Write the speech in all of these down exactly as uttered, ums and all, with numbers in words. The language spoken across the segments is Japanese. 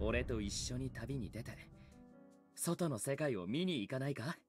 俺と一緒に旅に出て外の世界を見に行かないか？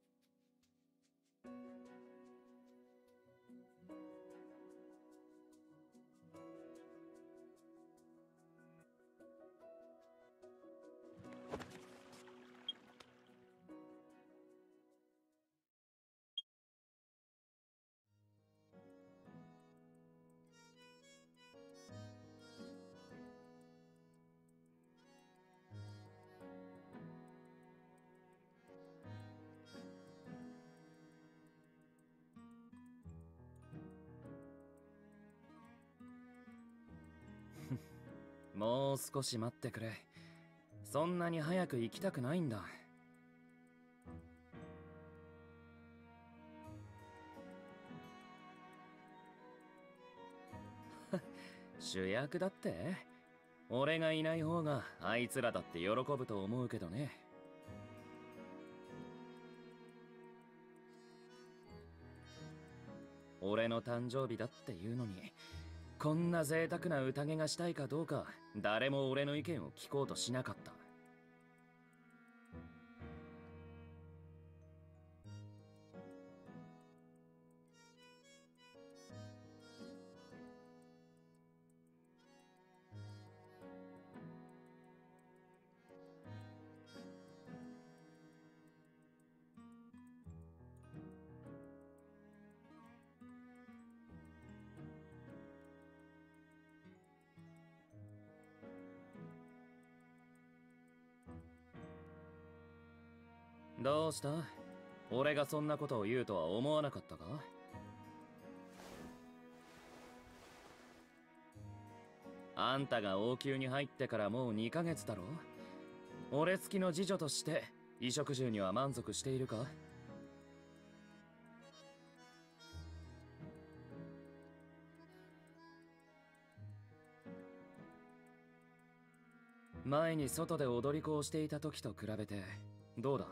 もう少し待ってくれ。そんなに早く行きたくないんだ。主役だって？俺がいない方があいつらだって喜ぶと思うけどね。俺の誕生日だっていうのに、こんな贅沢な宴がしたいかどうか誰も俺の意見を聞こうとしなかった。どうした？俺がそんなことを言うとは思わなかったか？あんたが王宮に入ってからもうにかげつだろ。俺付きの次女として衣食住には満足しているか？前に外で踊り子をしていた時と比べてどうだ？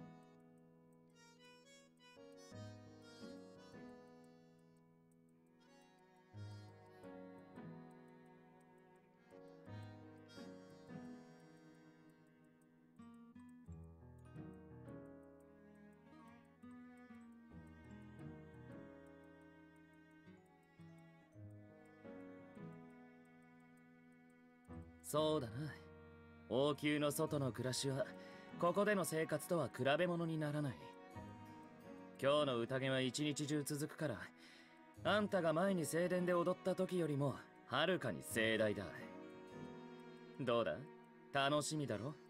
そうだな。王宮の外の暮らしはここでの生活とは比べ物にならない。今日の宴は一日中続くから、あんたが前に正殿で踊った時よりもはるかに盛大だ。どうだ？楽しみだろ？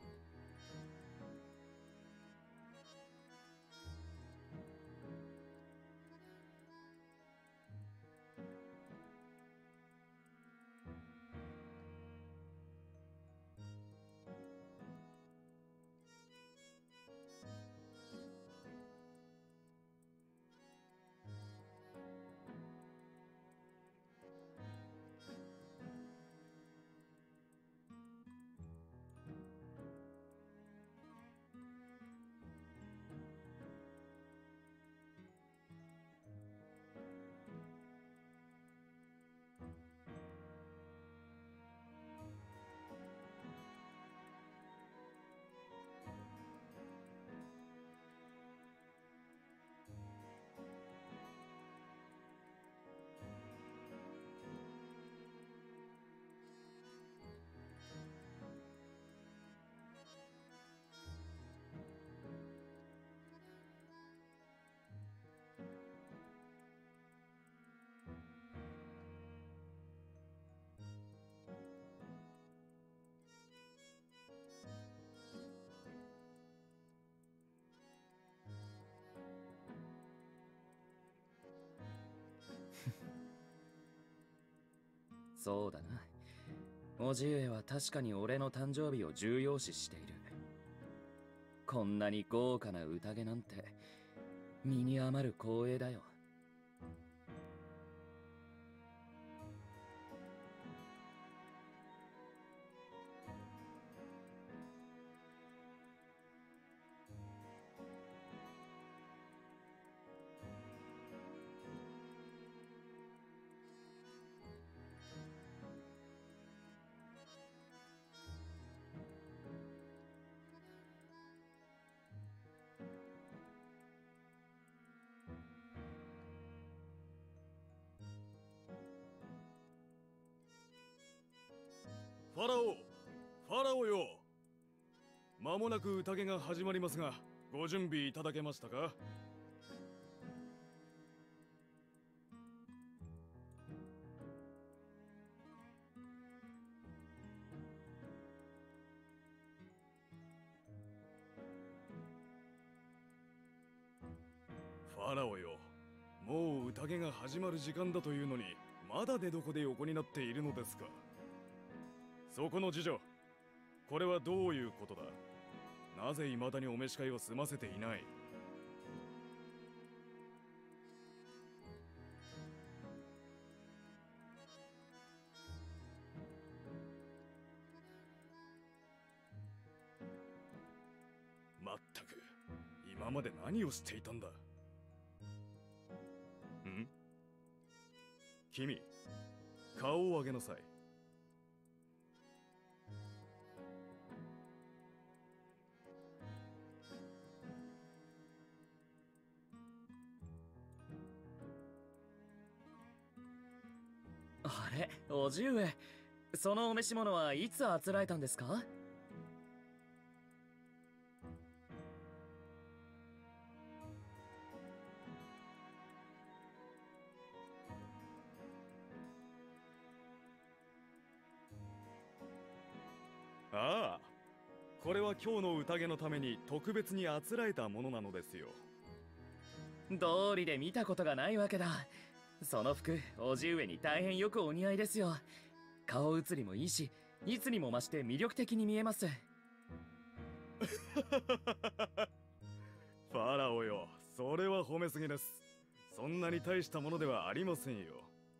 そうだな。叔父上は確かに俺の誕生日を重要視している。こんなに豪華な宴なんて身に余る光栄だよ。 ファラオ、ファラオよ。間もなく宴が始まりますが、ご準備いただけましたか？ファラオよ、もう宴が始まる時間だというのに、まだ寝床で横になっているのですか？そこの次女、これはどういうことだ？なぜ未だにお召し替えを済ませていない？まったく、今まで何をしていたんだ？ん？君、顔を上げなさい。 あれ、叔父上、そのお召し物はいつあつらえたんですか？ ああ、これは今日の宴のために特別にあつらえたものなのですよ。 道理で見たことがないわけだ。その服、叔父上に大変よくお似合いですよ。顔写りもいいし、いつにも増して魅力的に見えます。 ファラオよ、それは褒めすぎです。そんなに大したものではありませんよ。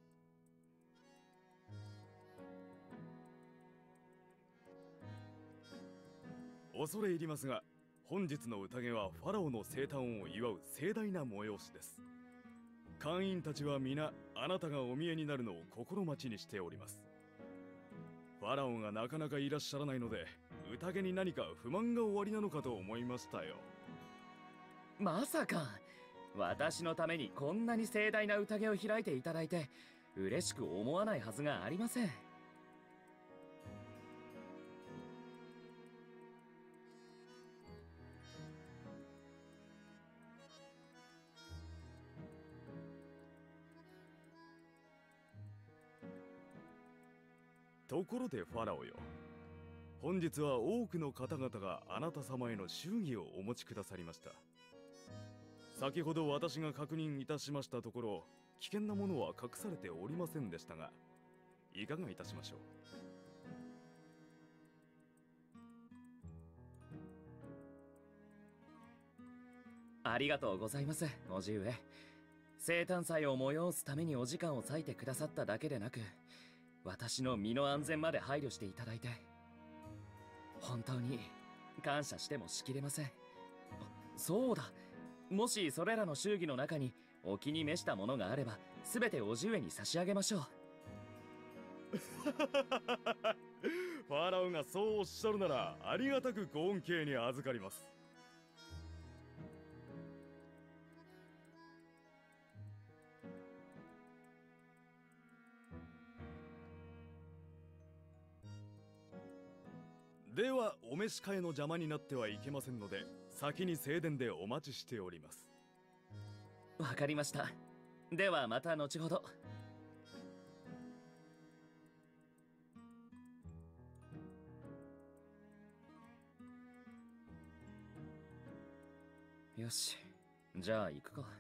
恐れ入りますが、本日の宴はファラオの生誕を祝う盛大な催しです。会員たちは皆あなたがお見えになるのを心待ちにしております。ファラオがなかなかいらっしゃらないので、宴に何か不満がおありなのかと思いましたよ。 まさか、私のためにこんなに盛大な宴を開いていただいて嬉しく思わないはずがありません。 ところでファラオよ、本日は多くの方々があなた様への祝儀をお持ちくださりました。先ほど私が確認いたしましたところ、危険なものは隠されておりませんでしたが、いかがいたしましょう？ ありがとうございます、叔父上。生誕祭を催すためにお時間を割いてくださっただけでなく、私の身の安全まで配慮していただいて、本当に感謝してもしきれません。あ、そうだ、もしそれらの祝儀の中にお気に召したものがあれば、全て叔父上に差し上げましょう。 ファラオがそうおっしゃるなら、ありがたくご恩恵に預かります。ではお召し替えの邪魔になってはいけませんので、先に正殿でお待ちしております。 わかりました。ではまた後ほど。よし、じゃあ行くか。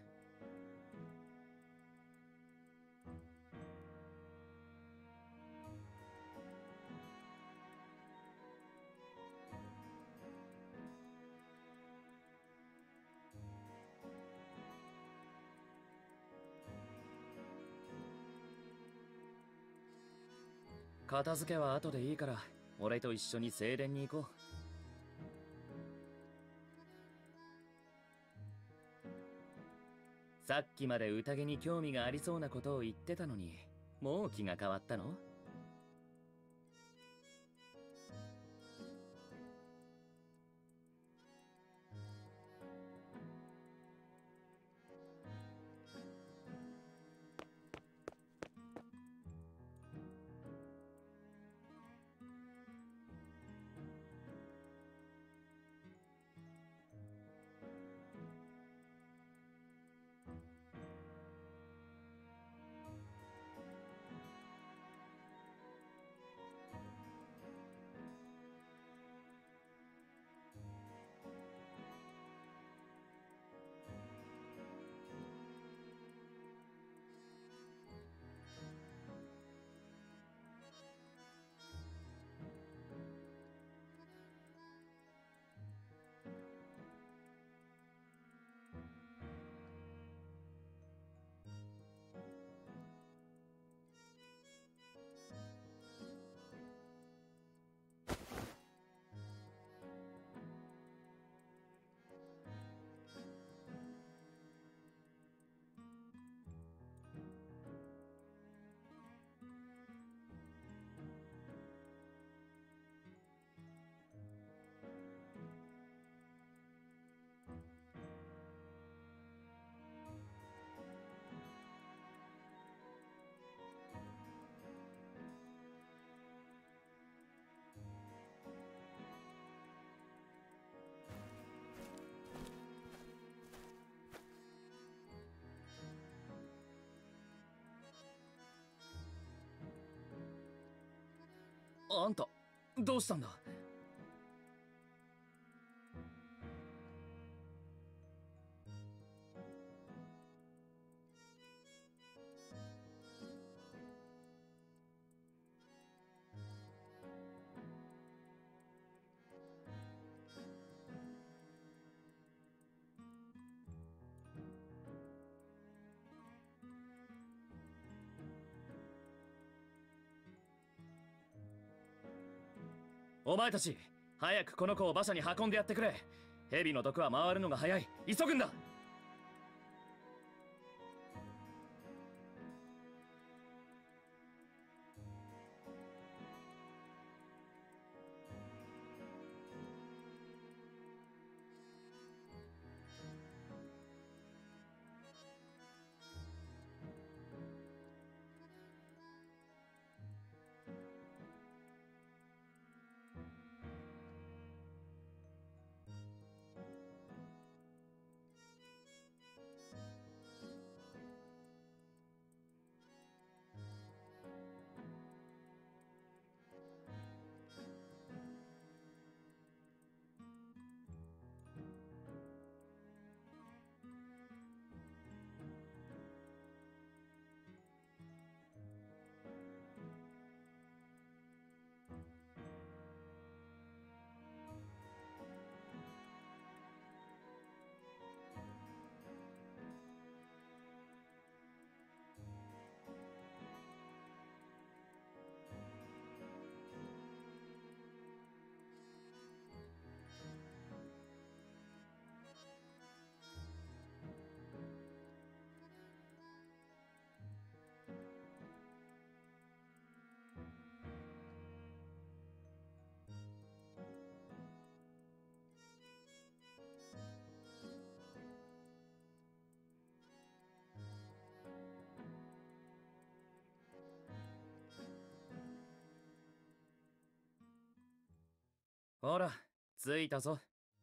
片付けは後でいいから、俺と一緒に正殿に行こう。さっきまで宴に興味がありそうなことを言ってたのに、もう気が変わったの？ あんたどうしたんだ？お前たち、早くこの子を馬車に運んでやってくれ。蛇の毒は回るのが早い。急ぐんだ。ほら、着いたぞ。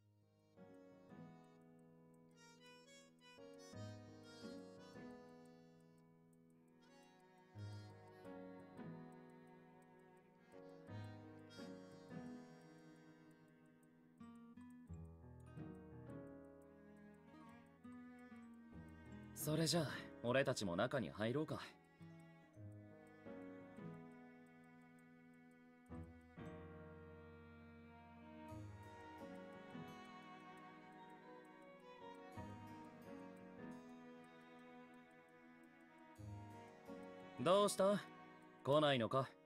それじゃあ、俺たちも中に入ろうか。どうした？来ないのか？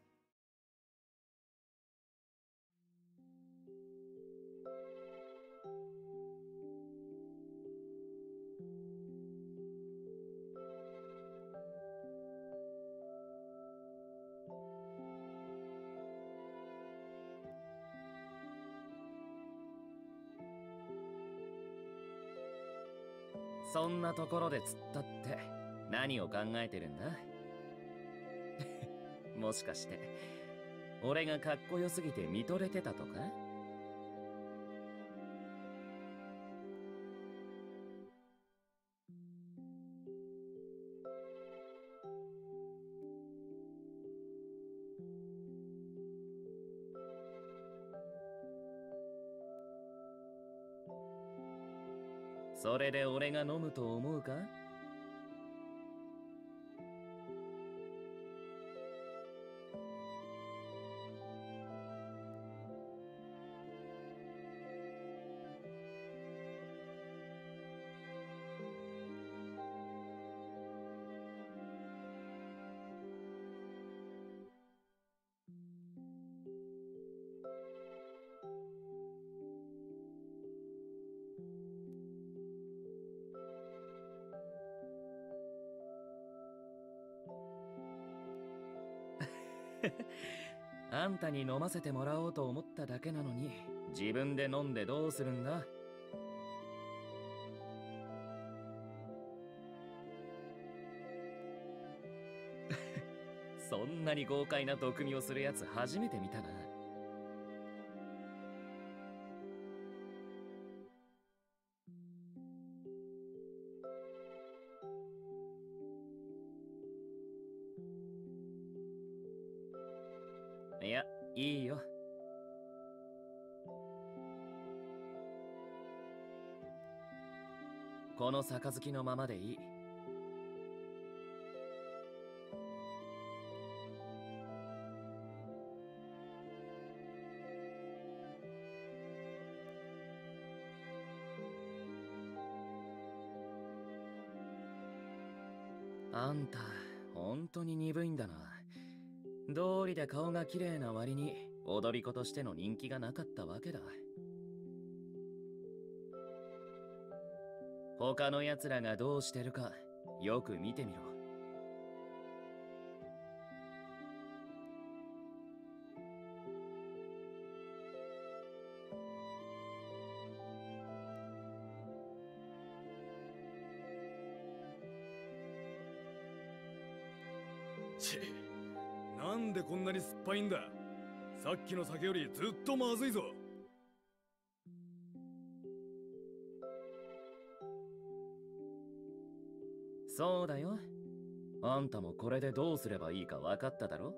そんなところで釣ったって何を考えてるんだ？もしかして俺がかっこよすぎて見とれてたとか？それで俺が飲むと思うか？あんたに飲ませてもらおうと思っただけなのに自分で飲んでどうするんだ？そんなに豪快な毒味をするやつ初めて見たな。いやいいよ。この杯のままでいい。あんた本当に鈍いんだな。道理で顔が綺麗な割に踊り子としての人気がなかったわけだ。他の奴らがどうしてるかよく見てみろ。 ち、なんでこんなに酸っぱいんだ。さっきの酒よりずっとまずいぞ。 そうだよ。あんたもこれでどうすればいいか分かっただろ。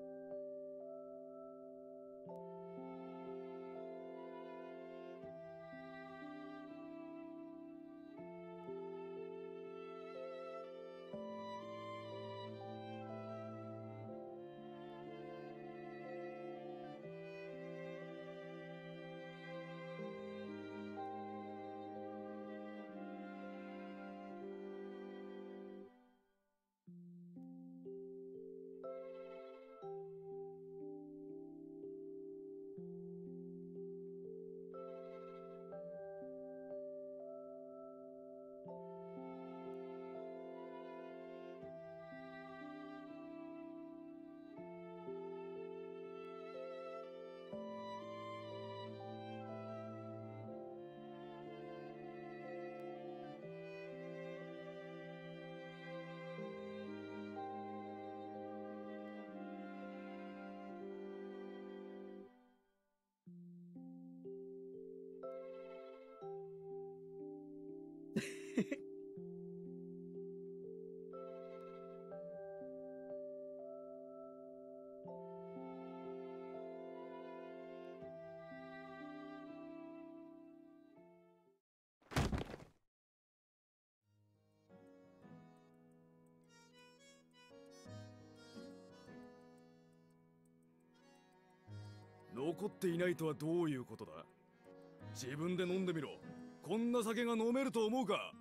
残っていないとはどういうことだ。自分で飲んでみろ。こんな酒が飲めると思うか。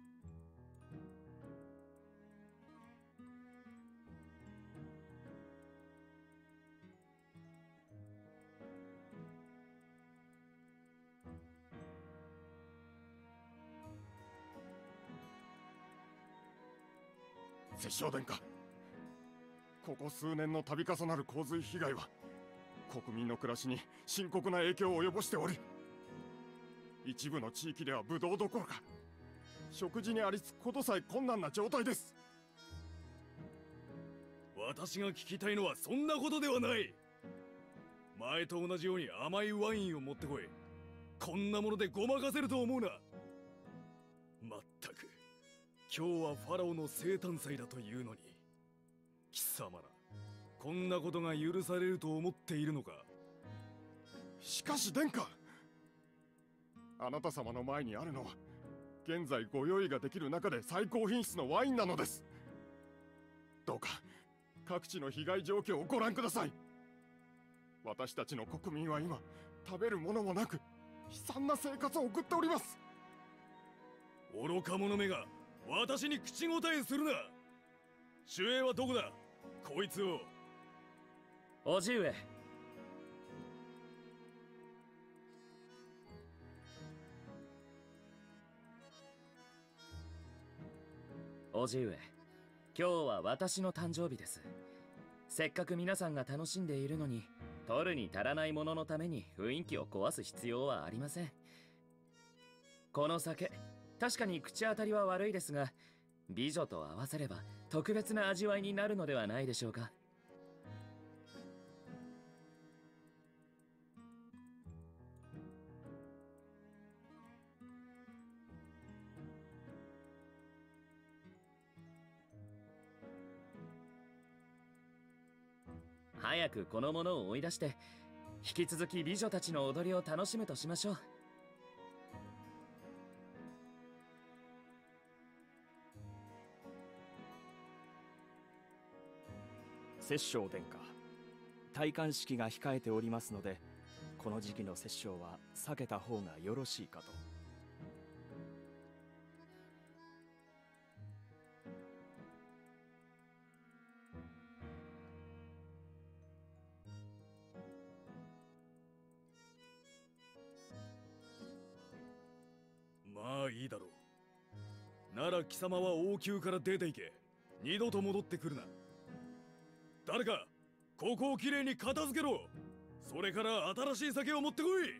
摂政殿下、ここ数年の度重なる洪水被害は国民の暮らしに深刻な影響を及ぼしており、一部の地域ではブドウどころか食事にありつくことさえ困難な状態です。 私が聞きたいのはそんなことではない。前と同じように甘いワインを持ってこい。こんなものでごまかせると思うな。まったく、今日はファラオの生誕祭だというのに、貴様らこんなことが許されると思っているのか。 しかし殿下、あなた様の前にあるのは現在ご用意ができる中で最高品質のワインなのです。どうか各地の被害状況をご覧ください。私たちの国民は今食べるものもなく悲惨な生活を送っております。 愚か者めが私に口答えするな。守衛はどこだ。こいつを。 叔父上。叔父上、今日は私の誕生日です。せっかく皆さんが楽しんでいるのに、取るに足らないもののために雰囲気を壊す必要はありません。この酒、確かに口当たりは悪いですが、美女と合わせれば特別な味わいになるのではないでしょうか。早くこのものを追い出して引き続き美女たちの踊りを楽しむとしましょう。 摂政殿下、戴冠式が控えておりますので、この時期の摂政は避けた方がよろしいかと。 まあいいだろう。なら貴様は王宮から出て行け。二度と戻ってくるな。誰かここをきれいに片付けろ。それから新しい酒を持ってこい。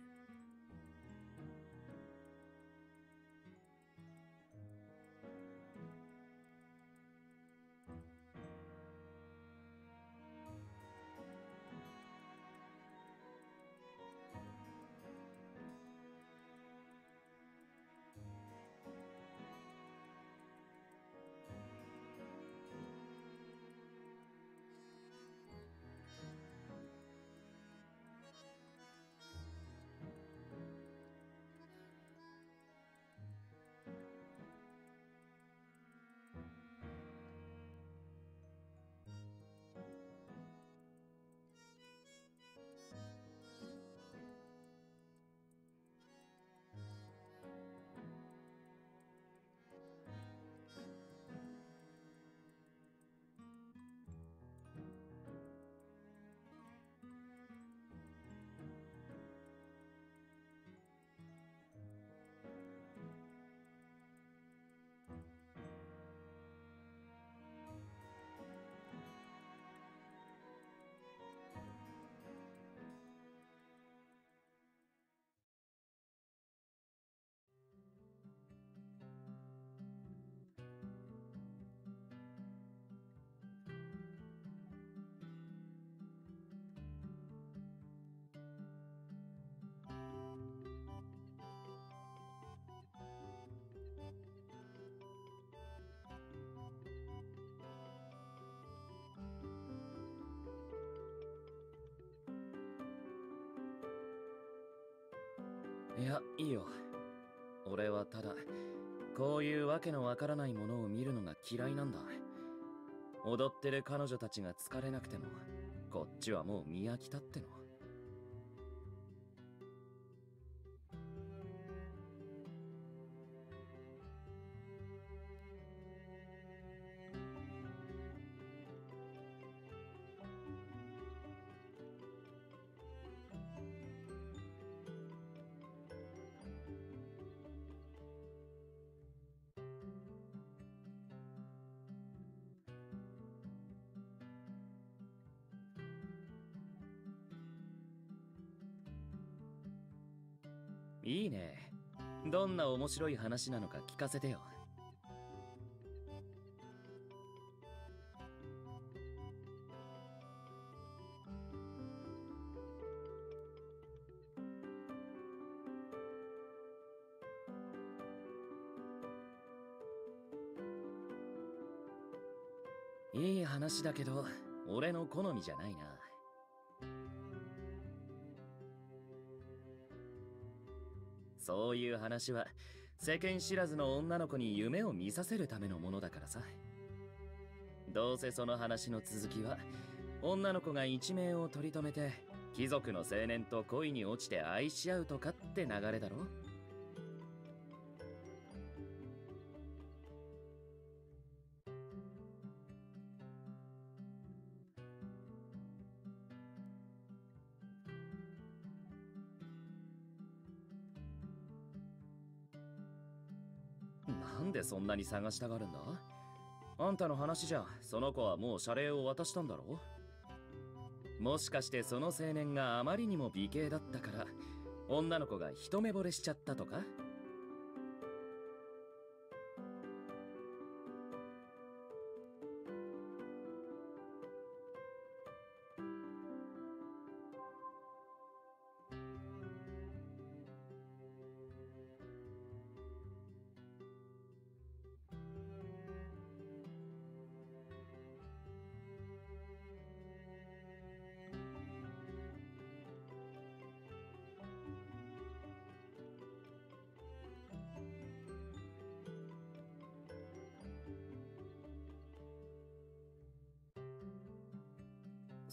いや、いいよ。俺はただこういうわけのわからないものを見るのが嫌いなんだ。踊ってる彼女たちが疲れなくてもこっちはもう見飽きたっての。いいね。どんな面白い話なのか聞かせてよ。いい話だけど俺の好みじゃないな。そういう話は世間知らずの女の子に夢を見させるためのものだからさ。どうせその話の続きは女の子が一命を取り留めて貴族の青年と恋に落ちて愛し合うとかって流れだろ。なんでそんなに探したがるんだ？あんたの話じゃその子はもう謝礼を渡したんだろ？もしかしてその青年があまりにも美形だったから女の子が一目惚れしちゃったとか？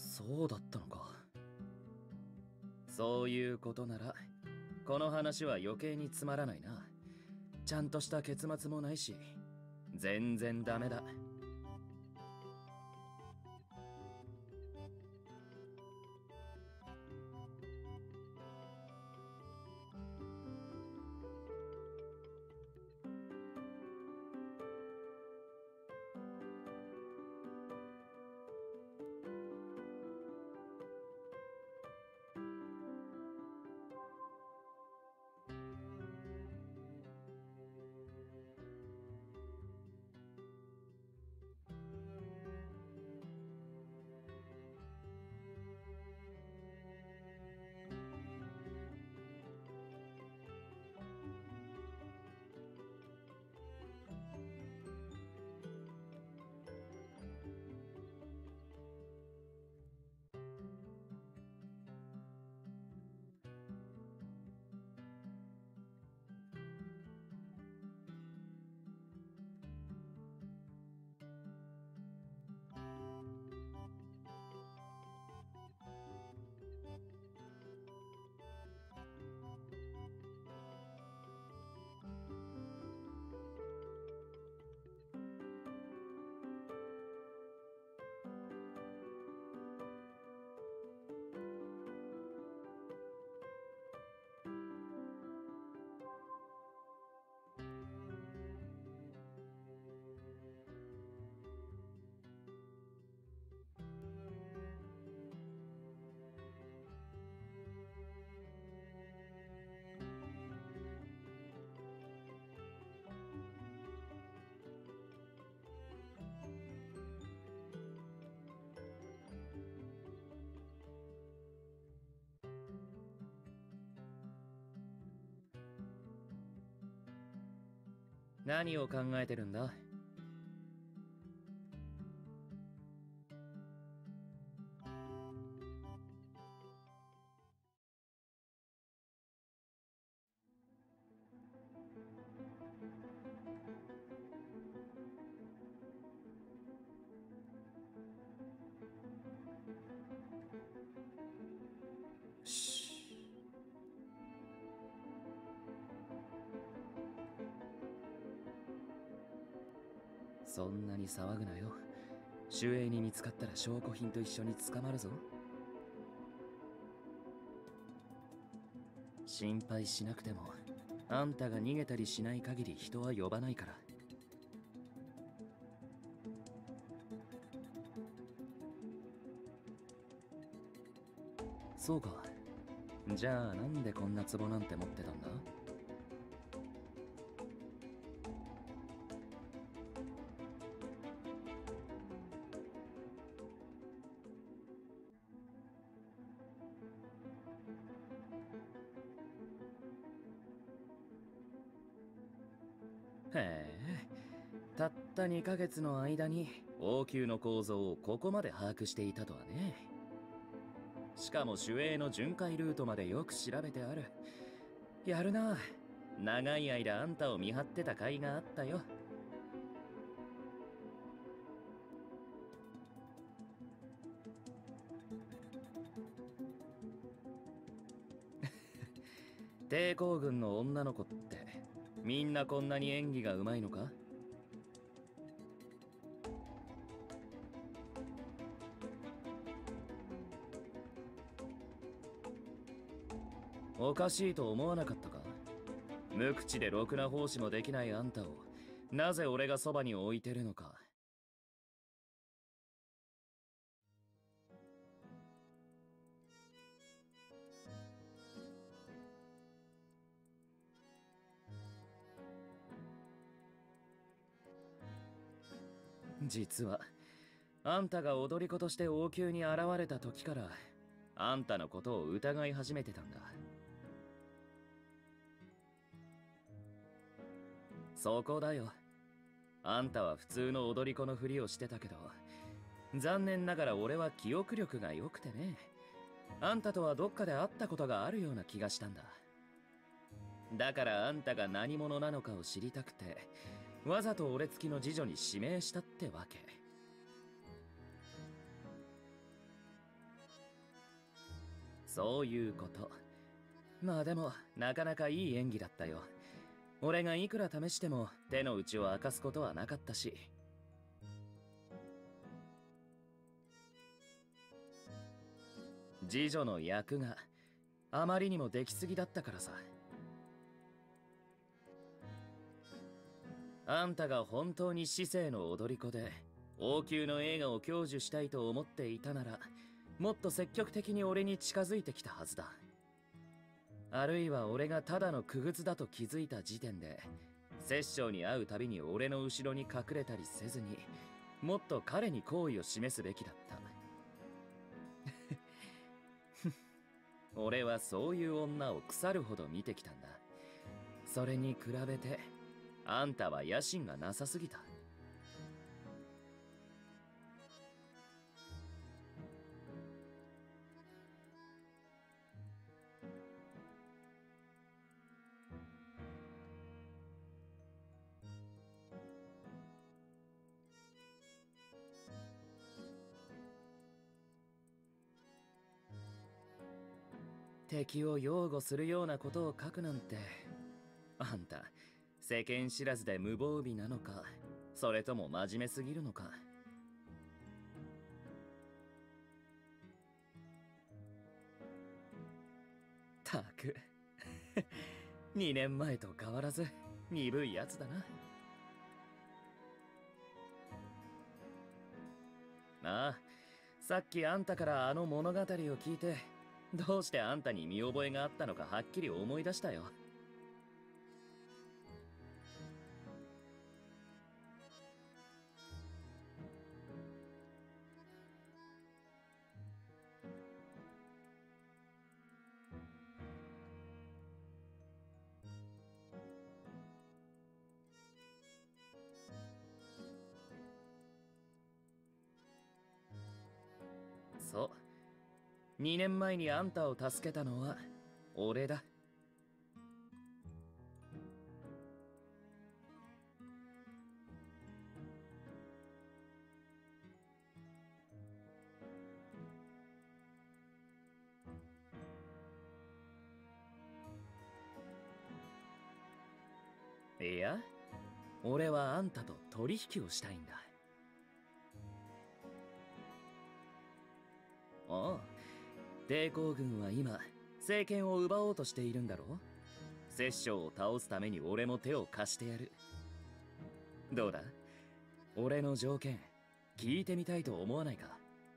そうだったのか。そういうことならこの話は余計につまらないな。ちゃんとした結末もないし全然ダメだ。何を考えてるんだ？そんなに騒ぐなよ。守衛に見つかったら証拠品と一緒に捕まるぞ。心配しなくてもあんたが逃げたりしない限り人は呼ばないから。そうか。じゃあなんでこんな壺なんて持ってたんだ？へえ、たったにかげつの間に王宮の構造をここまで把握していたとはね。しかも守衛の巡回ルートまでよく調べてある。やるな。長い間あんたを見張ってた甲斐があったよ。抵抗軍の女の子ってみんなこんなに演技がうまいのか？おかしいと思わなかったか？無口でろくな奉仕もできないあんたをなぜ俺がそばに置いてるのか。実はあんたが踊り子として王宮に現れた時からあんたのことを疑い始めてたんだ。そこだよ。あんたは普通の踊り子のふりをしてたけど、残念ながら俺は記憶力が良くてね。あんたとはどっかで会ったことがあるような気がしたんだ。だからあんたが何者なのかを知りたくてわざと俺付きの次女に指名したってわけ。 そういうこと。まあでもなかなかいい演技だったよ。俺がいくら試しても手の内を明かすことはなかったし。次女の役があまりにもできすぎだったからさ。あんたが本当に市政の踊り子で王宮の映画を享受したいと思っていたなら、もっと積極的に俺に近づいてきたはずだ。あるいは俺がただの傀儡だと気づいた時点で、摂政に会うたびに俺の後ろに隠れたりせずに、もっと彼に好意を示すべきだった。俺はそういう女を腐るほど見てきたんだ。それに比べてあんたは野心がなさすぎた。敵を擁護するようなことを書くなんて、あんた世間知らずで無防備なのか、それとも真面目すぎるのか。たくにねんまえと変わらず鈍いやつだな。ああ、さっきあんたからあの物語を聞いて、どうしてあんたに見覚えがあったのかはっきり思い出したよ。そう、にねんまえにあんたを助けたのは俺だ。いや、俺はあんたと取引をしたいんだ。ああ、抵抗軍は今政権を奪おうとしているんだろう。摂政を倒すために俺も手を貸してやる。どうだ、俺の条件聞いてみたいと思わないか。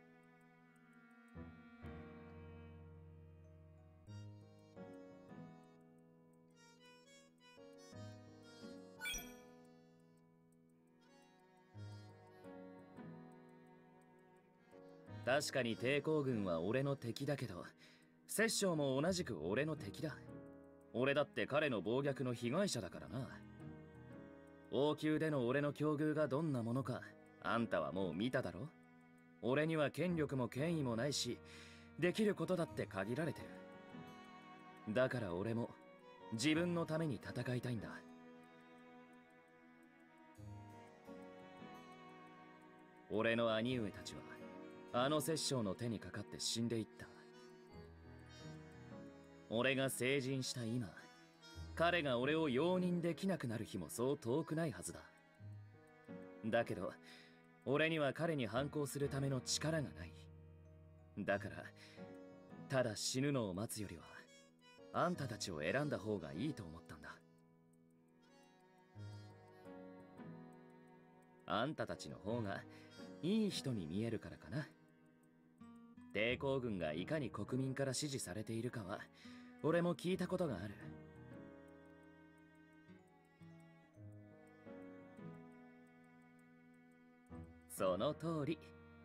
確かに抵抗軍は俺の敵だけど、摂政も同じく俺の敵だ。俺だって彼の暴虐の被害者だからな。王宮での俺の境遇がどんなものかあんたはもう見ただろ。俺には権力も権威もないし、できることだって限られてる。だから俺も自分のために戦いたいんだ。俺の兄上たちはあの摂政の手にかかって死んでいった。俺が成人した今、彼が俺を容認できなくなる日もそう遠くないはずだ。だけど俺には彼に反抗するための力がない。だからただ死ぬのを待つよりはあんたたちを選んだ方がいいと思ったんだ。あんたたちの方がいい人に見えるからかな。抵抗軍がいかに国民から支持されているかは俺も聞いたことがある。その通り。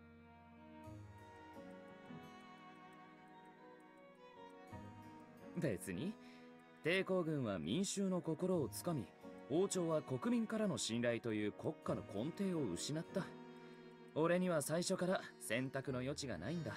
別に抵抗軍は民衆の心をつかみ、王朝は国民からの信頼という国家の根底を失った。俺には最初から選択の余地がないんだ。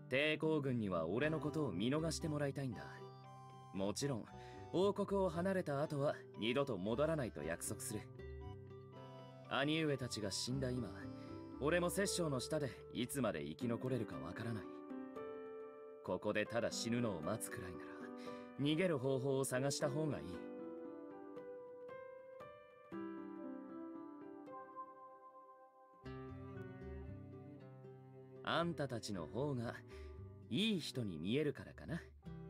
抵抗軍には俺のことを見逃してもらいたいんだ。もちろん王国を離れた後は二度と戻らないと約束する。兄上たちが死んだ今、俺も摂政の下でいつまで生き残れるかわからない。ここでただ死ぬのを待つくらいなら逃げる方法を探した方がいい。あんたたちの方がいい人に見えるからかな。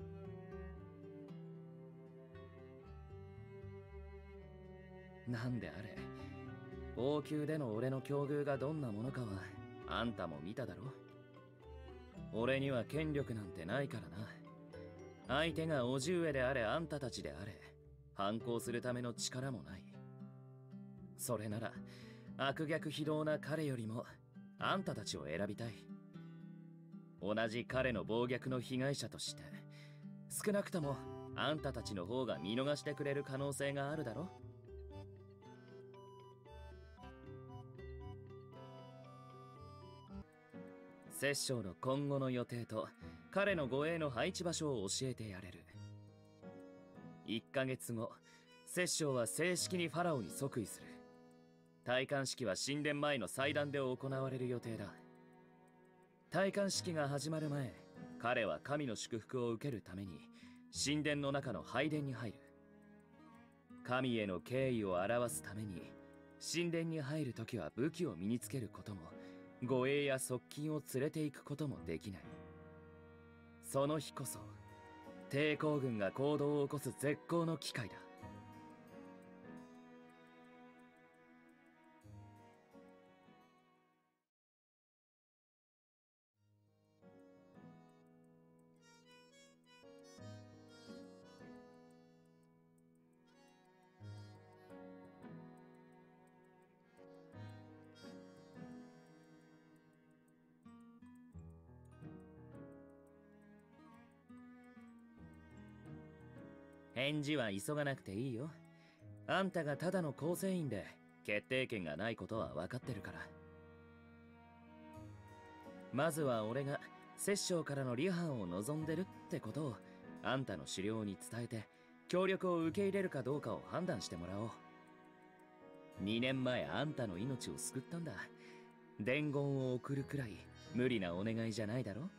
なんであれ、王宮での俺の境遇がどんなものかはあんたも見ただろ。俺には権力なんてないからな。相手が叔父上であれあんたたちであれ、反抗するための力もない。それなら悪逆非道な彼よりもあんたたちを選びたい。同じ彼の暴虐の被害者として、少なくともあんたたちの方が見逃してくれる可能性があるだろ。摂政の今後の予定と彼の護衛の配置場所を教えてやれる。いっかげつご、摂政は正式にファラオに即位する。戴冠式は神殿前の祭壇で行われる予定だ。戴冠式が始まる前、彼は神の祝福を受けるために神殿の中の拝殿に入る。神への敬意を表すために神殿に入るときは武器を身につけることも護衛や側近を連れて行くこともできない。その日こそ抵抗軍が行動を起こす絶好の機会だ。返事は急がなくていいよ。あんたがただの構成員で決定権がないことは分かってるから。まずは俺が摂政からの離反を望んでるってことをあんたの首領に伝えて協力を受け入れるかどうかを判断してもらおう。にねんまえあんたの命を救ったんだ。伝言を送るくらい無理なお願いじゃないだろ。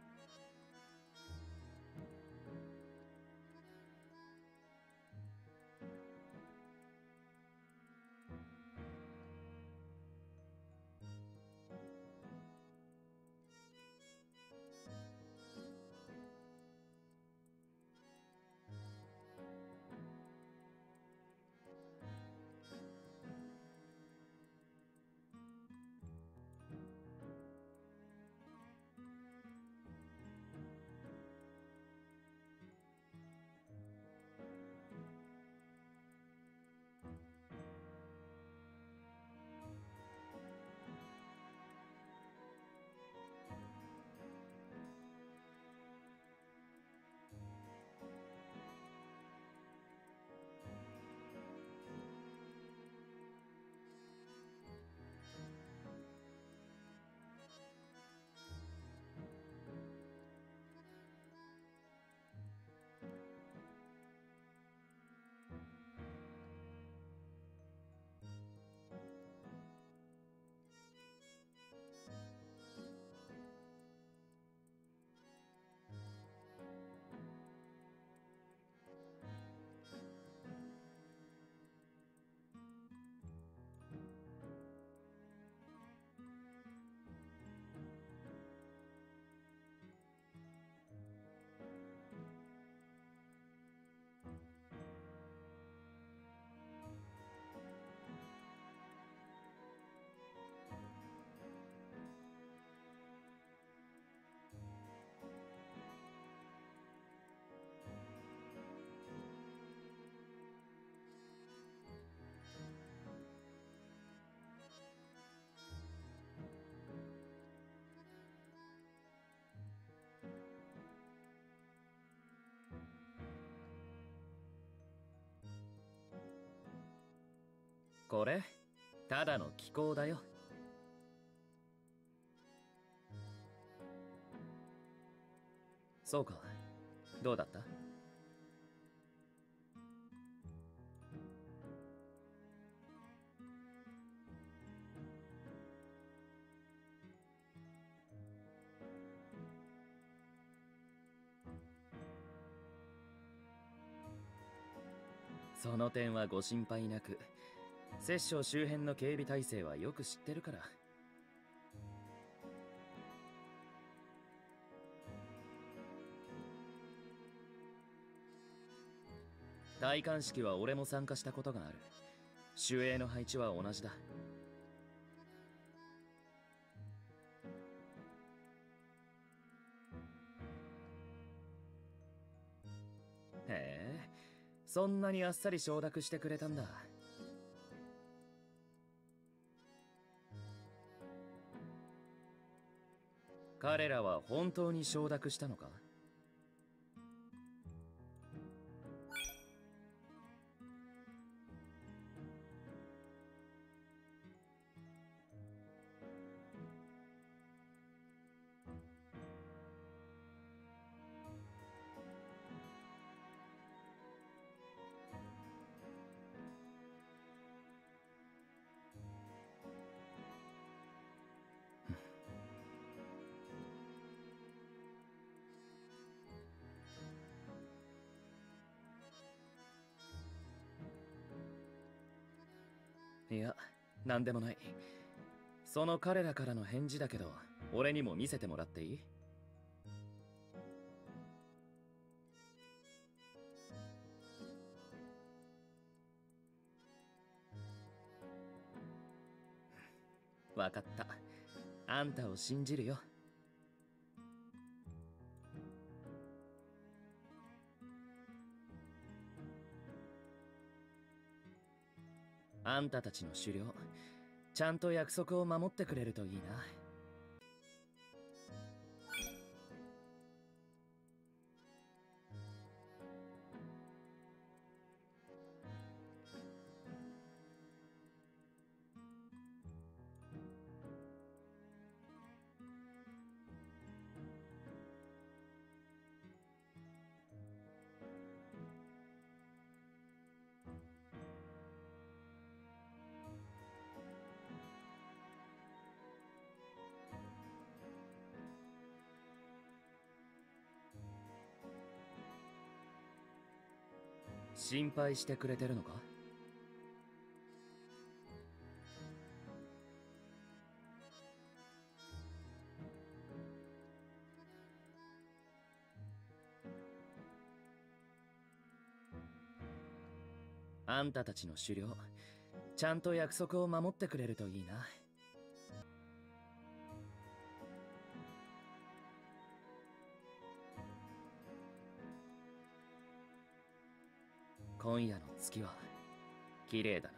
これただの気候だよ。 そうか。どうだった？その点はご心配なく。摂政周辺の警備体制はよく知ってるから。戴冠式は俺も参加したことがある。守衛の配置は同じだ。へえ、そんなにあっさり承諾してくれたんだ。彼らは本当に承諾したのか？いや、なんでもない。その彼らからの返事だけど、俺にも見せてもらっていい？わかった。あんたを信じるよ。あんたたちの狩猟、ちゃんと約束を守ってくれるといいな。心配してくれてるのか？あんたたちの狩猟、ちゃんと約束を守ってくれるといいな。今夜の月は綺麗だな。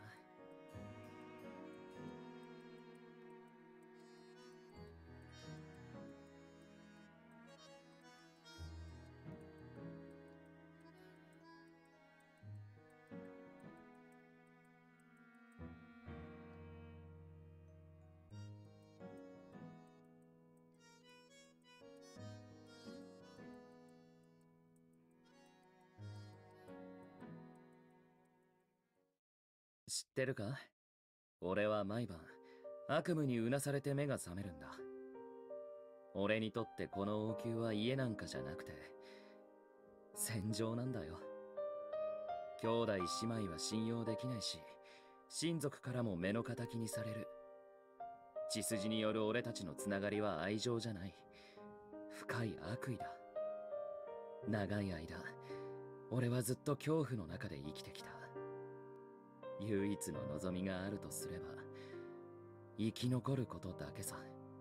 知ってるか？俺は毎晩悪夢にうなされて目が覚めるんだ。俺にとってこの王宮は家なんかじゃなくて戦場なんだよ。兄弟姉妹は信用できないし、親族からも目の敵にされる。血筋による俺たちのつながりは愛情じゃない、深い悪意だ。長い間俺はずっと恐怖の中で生きてきた。唯一の望みがあるとすれば生き残ることだけさ。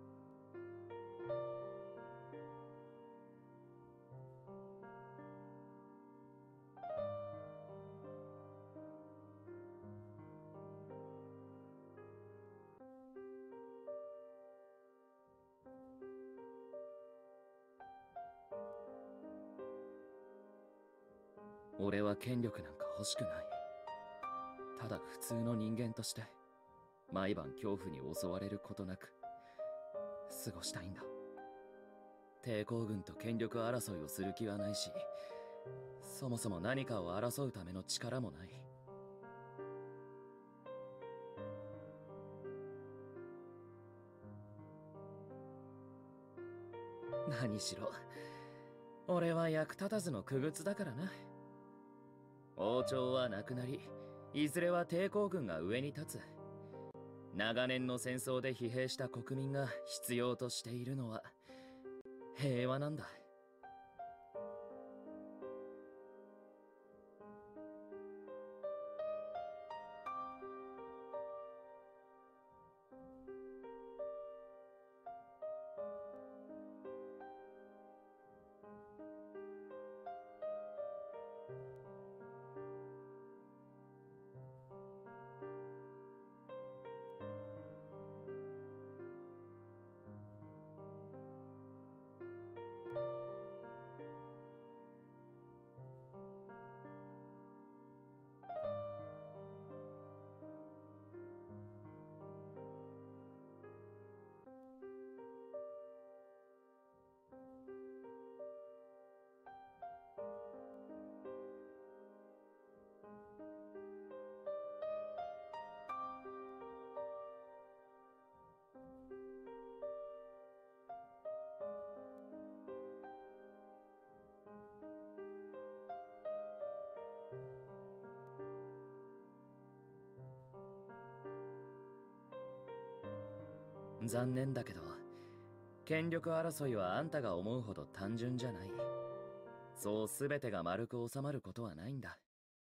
俺は権力なんか欲しくない。ただ普通の人間として毎晩恐怖に襲われることなく過ごしたいんだ。 抵抗軍と権力争いをする気はないし、そもそも何かを争うための力もない。何しろ俺は役立たずの傀儡だからな。王朝はなくなり、いずれは抵抗軍が上に立つ。長年の戦争で疲弊した国民が必要としているのは平和なんだ。残念だけど、権力争いはあんたが思うほど単純じゃない。そう全てが丸く収まることはないんだ。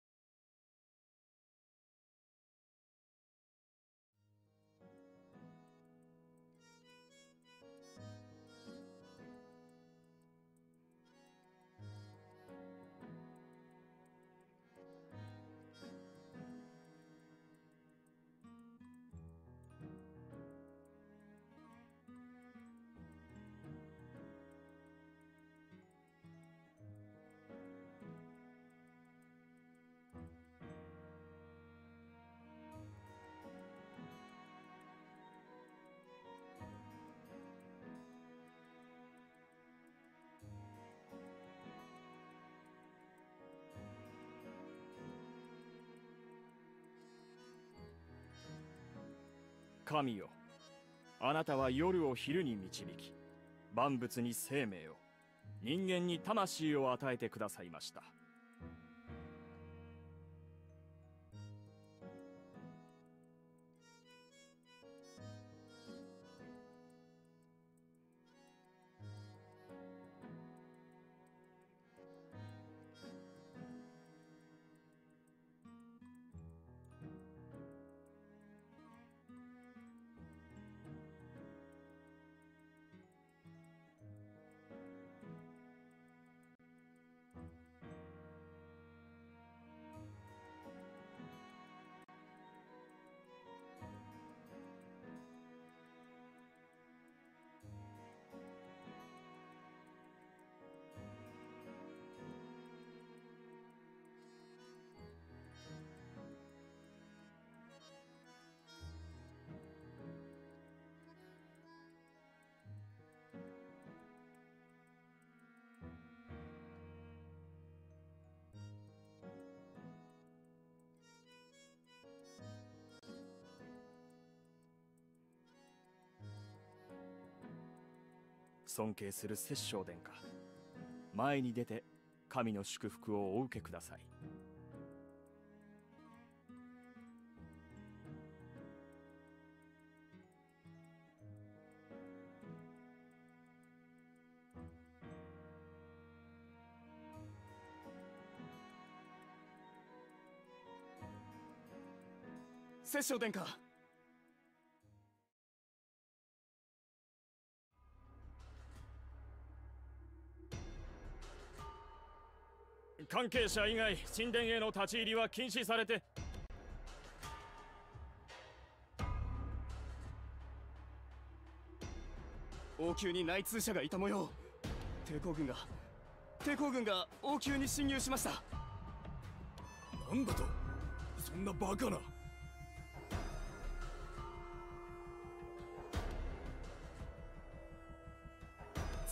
神よ、あなたは夜を昼に導き、万物に生命を、人間に魂を与えてくださいました。尊敬する摂政殿下、前に出て神の祝福をお受けください。 摂政殿下、 関係者以外神殿への立ち入りは禁止されて。 王宮に内通者がいた模様。抵抗軍が抵抗軍が王宮に侵入しました。 なんだと、そんなバカな。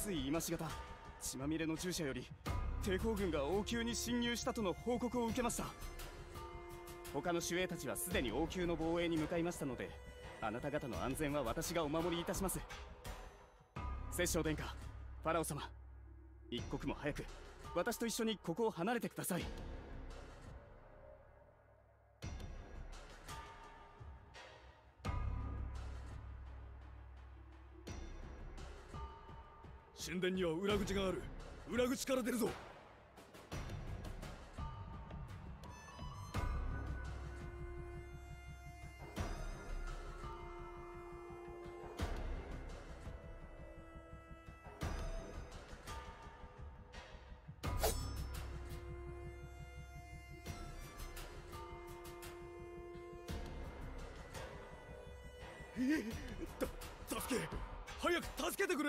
つい今しがた血まみれの従者より抵抗軍が王宮に侵入したとの報告を受けました。他の守衛たちはすでに王宮の防衛に向かいましたので、あなた方の安全は私がお守りいたします。摂政殿下、ファラオ様、一刻も早く私と一緒にここを離れてください。 神殿には裏口がある。裏口から出るぞ。た助け早く助けてくれ。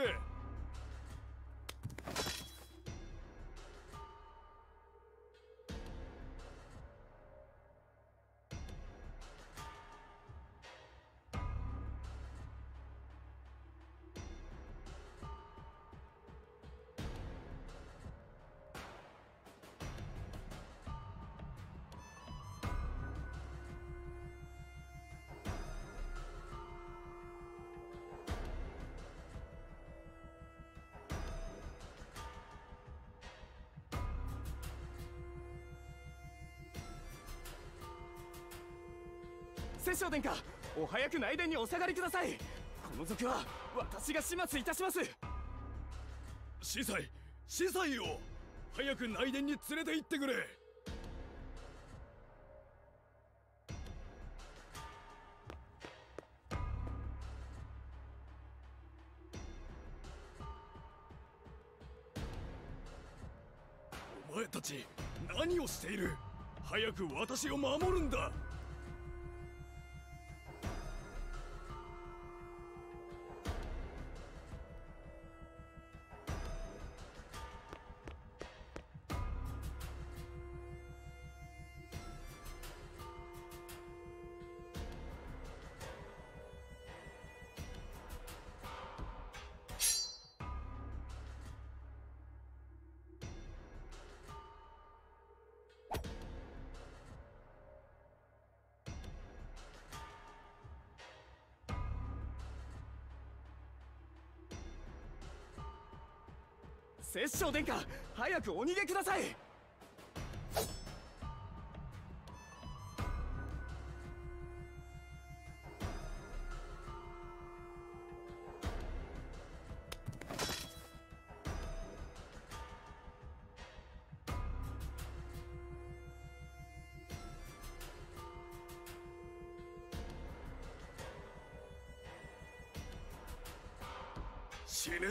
摂政殿下、お早く内殿にお下がりください。この賊は私が始末いたします。 司祭司祭よ、早く内殿に連れて行ってくれ。お前たち何をしている。早く私を守るんだ。 摂政殿下、早くお逃げください。 死ねえ。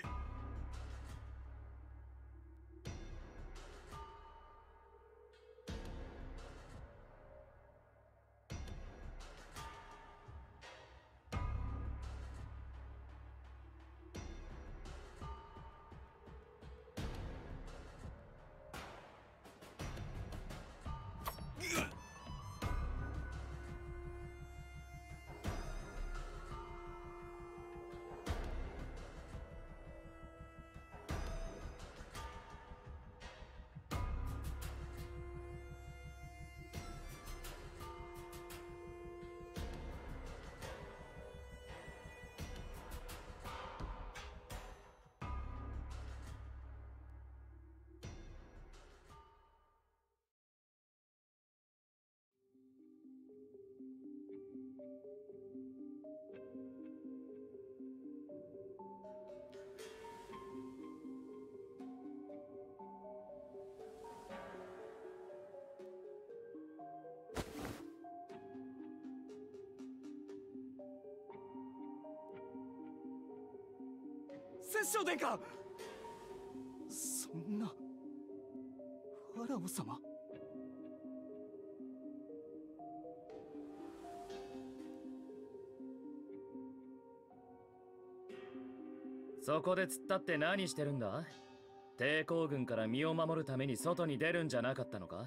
摂政殿下、そんなファラオ様。 そこで突っ立って何してるんだ。抵抗軍から身を守るために外に出るんじゃなかったのか。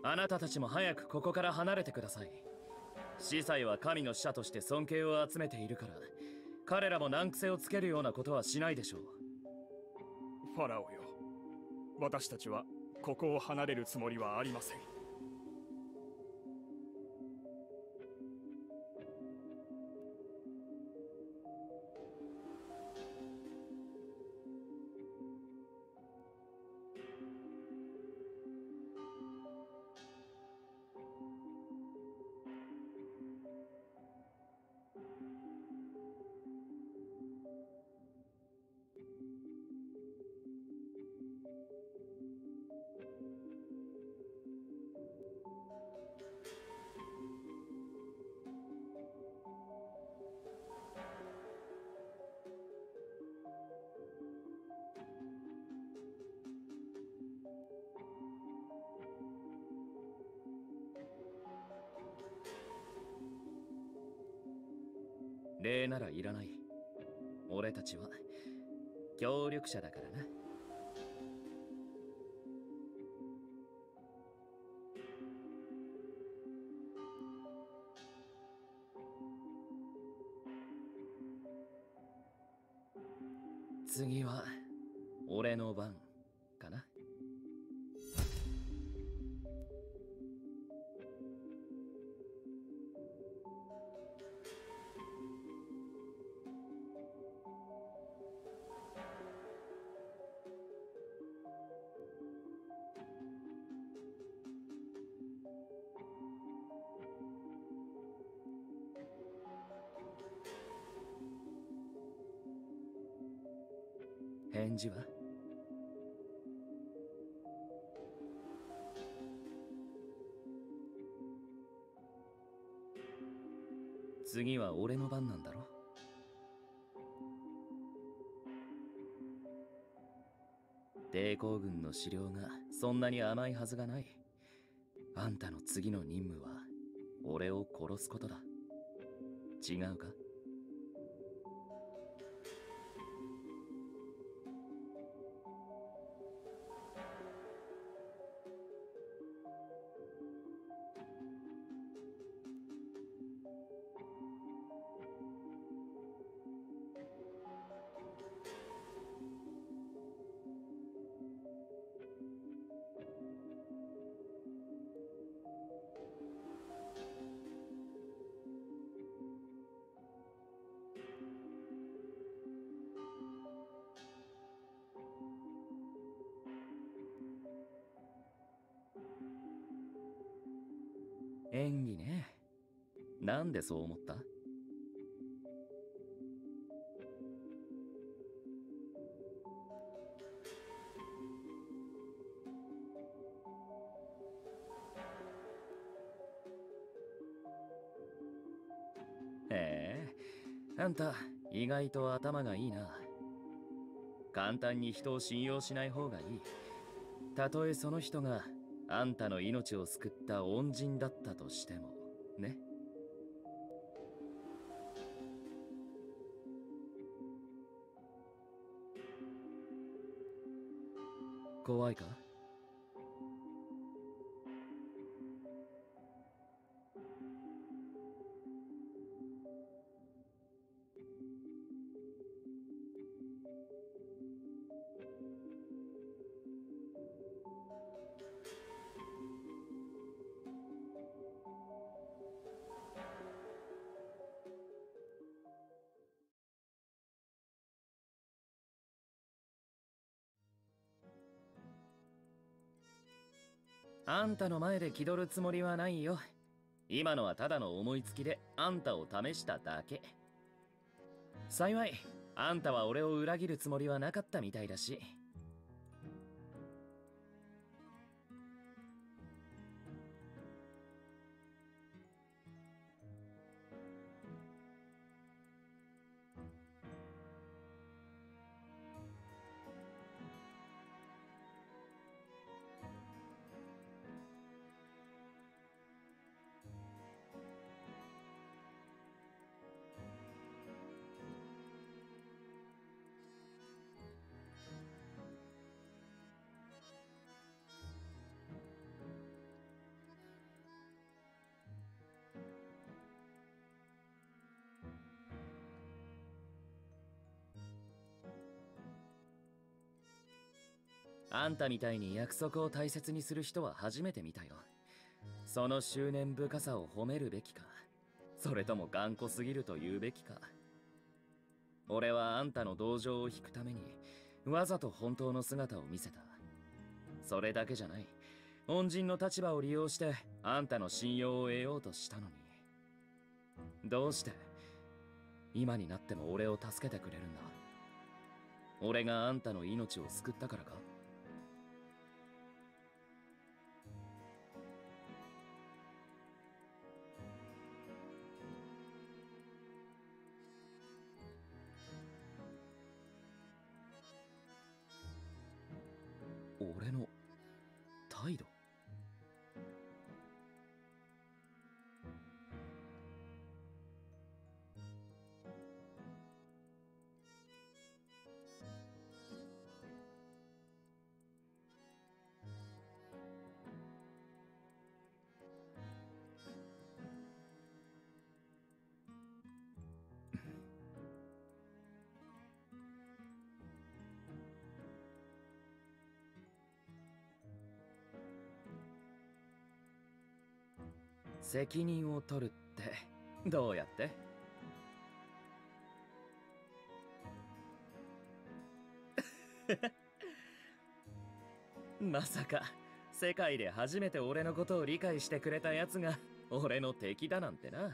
あなたたちも早くここから離れてください。司祭は神の使者として尊敬を集めているから、彼らも難癖をつけるようなことはしないでしょう。 ファラオよ、私たちはここを離れるつもりはありません。 礼ならいらない。俺たちは協力者だからな。次は俺の番かな。返事は？次は俺の番なんだろ。帝国軍の資料がそんなに甘いはずがない。あんたの次の任務は俺を殺すことだ。違うか？演技ね。なんでそう思った？へえ、あんた意外と頭がいいな。簡単に人を信用しない方がいい。たとえその人があんたの命を救った恩人だったとしてもね。怖いか？あんたの前で気取るつもりはないよ。今のはただの思いつきであんたを試しただけ。幸いあんたは俺を裏切るつもりはなかったみたいだし。 あんたみたいに約束を大切にする人は初めて見たよ。その執念深さを褒めるべきか、それとも頑固すぎると言うべきか。俺はあんたの同情を引くためにわざと本当の姿を見せた。それだけじゃない。恩人の立場を利用してあんたの信用を得ようとしたのに、どうして今になっても俺を助けてくれるんだ。俺があんたの命を救ったからか？俺の態度？責任を取るってどうやって？まさか世界で初めて俺のことを理解してくれたやつが俺の敵だなんてな。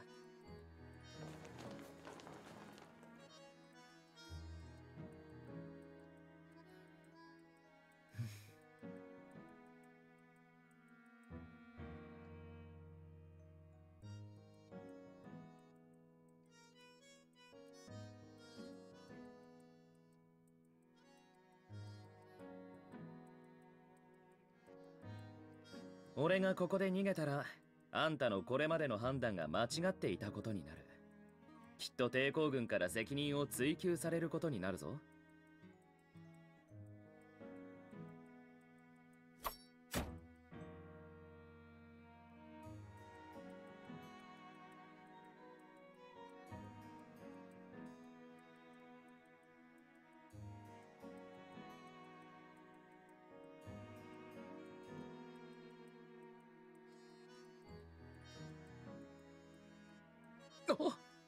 俺がここで逃げたらあんたのこれまでの判断が間違っていたことになる。きっと抵抗軍から責任を追及されることになるぞ。おっ、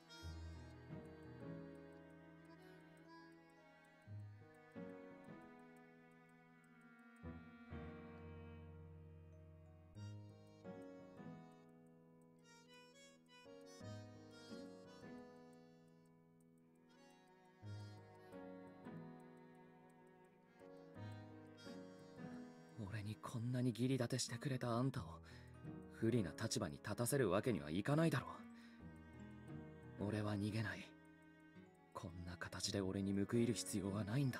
俺にこんなに義理立てしてくれたあんたを不利な立場に立たせるわけにはいかないだろう。俺は逃げない。こんな形で俺に報いる必要はないんだ。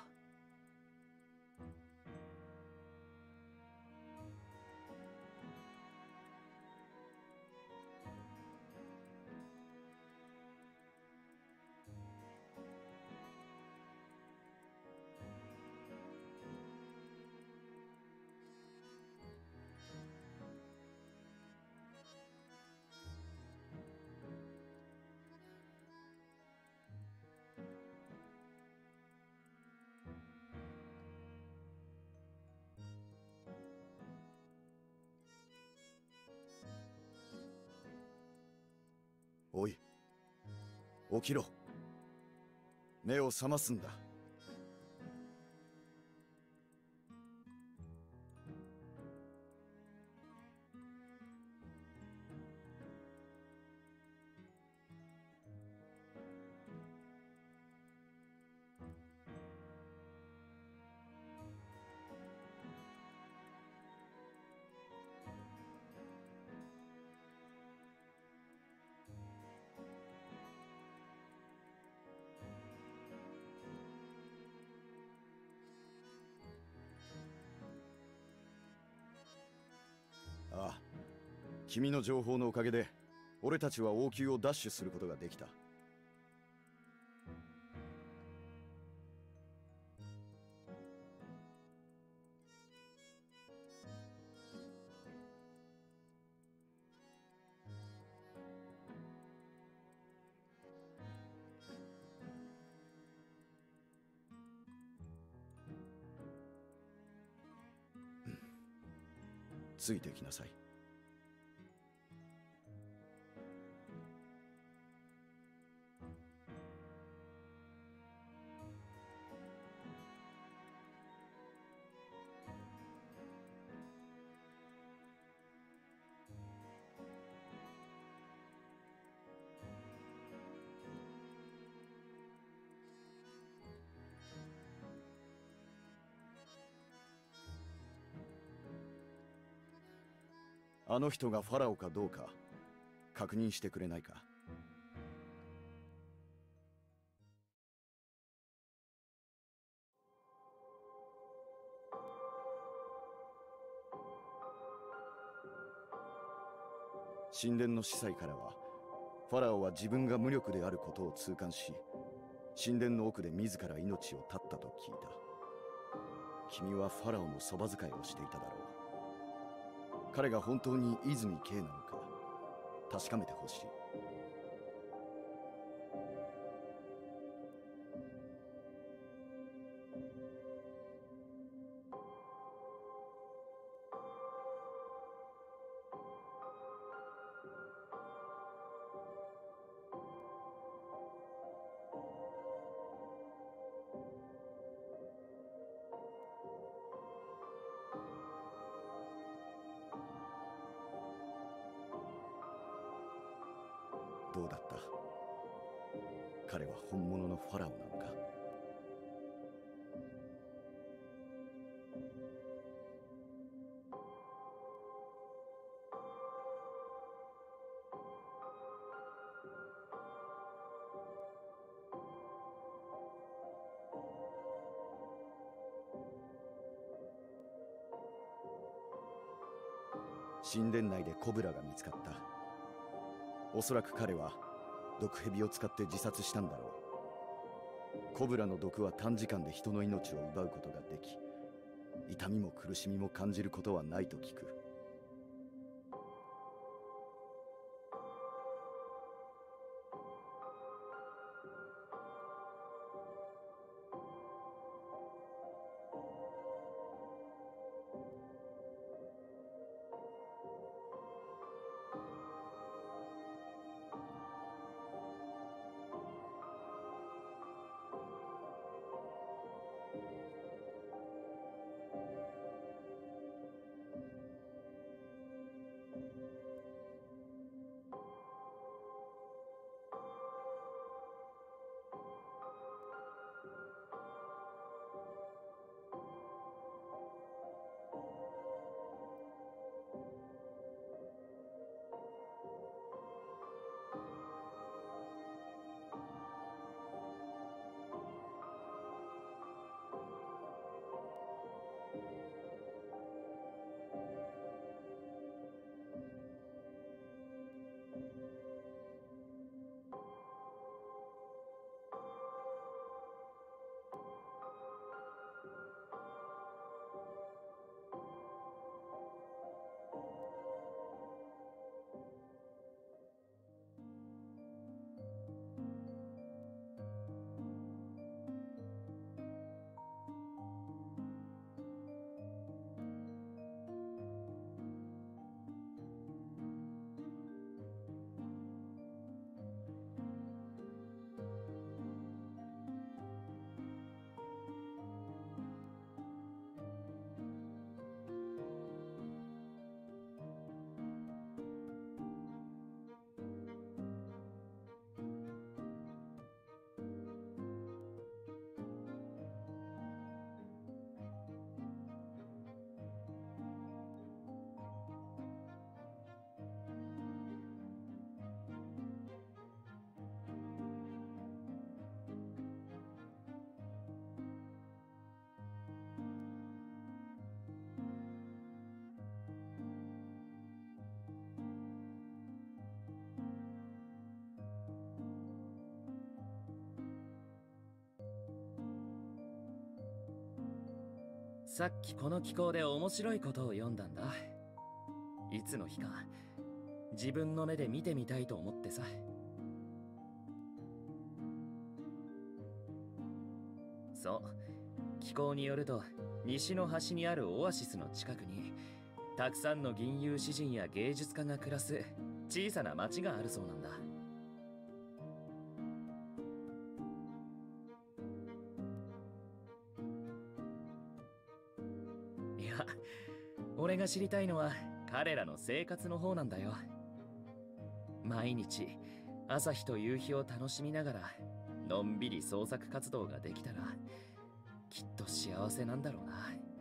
おい、起きろ。目を覚ますんだ。ああ、君の情報のおかげで俺たちは王宮を奪取することができた。 ついてきなさい。あの人がファラオかどうか確認してくれないか。神殿の司祭からは、ファラオは自分が無力であることを痛感し、神殿の奥で自ら命を絶ったと聞いた。君はファラオのそば使いをしていただろう。彼が本当に泉慶なのか確かめてほしい。どうだった？彼は本物のファラオなのか？神殿内でコブラが見つかった。おそらく彼は毒蛇を使って自殺したんだろう。コブラの毒は短時間で人の命を奪うことができ、痛みも苦しみも感じることはないと聞く。 さっきこの気候で面白いことを読んだんだ。いつの日か自分の目で見てみたいと思ってさ。そう、気候によると西の端にあるオアシスの近くにたくさんの銀融詩人や芸術家が暮らす小さな町があるそうなんだ。いや、俺が知りたいのは彼らの生活の方なんだよ。毎日朝日と夕日を楽しみながらのんびり創作活動ができたらきっと幸せなんだろうな。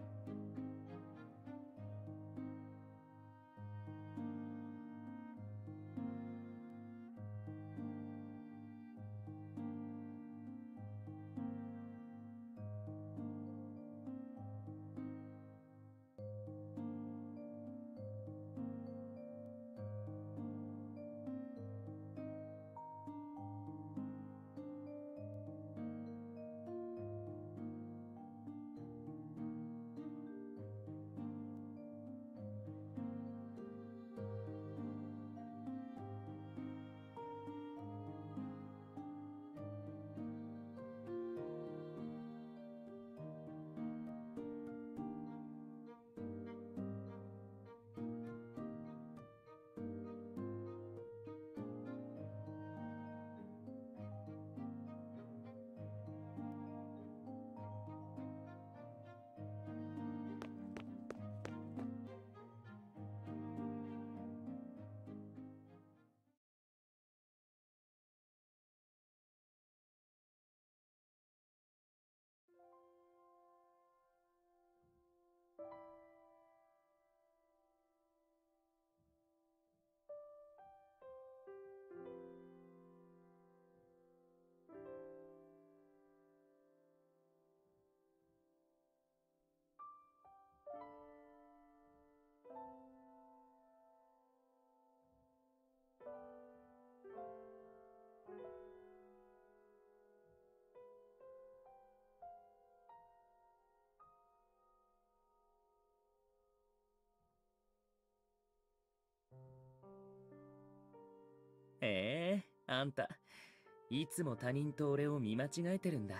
ええ、あんたいつも他人と俺を見間違えてるんだ。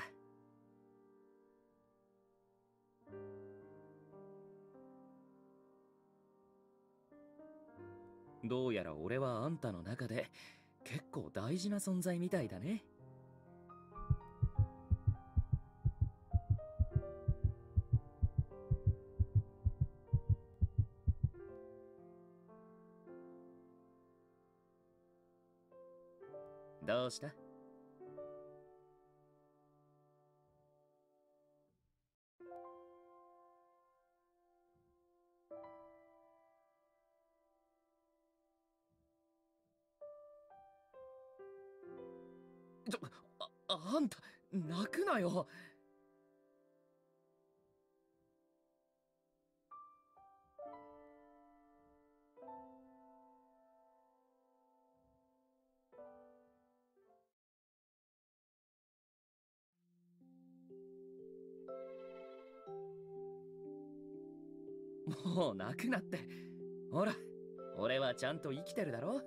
どうやら俺はあんたの中で結構大事な存在みたいだね。どうした？ちょ、あ、あんた泣くなよ。もう泣くなって。ほら、俺はちゃんと生きてるだろ。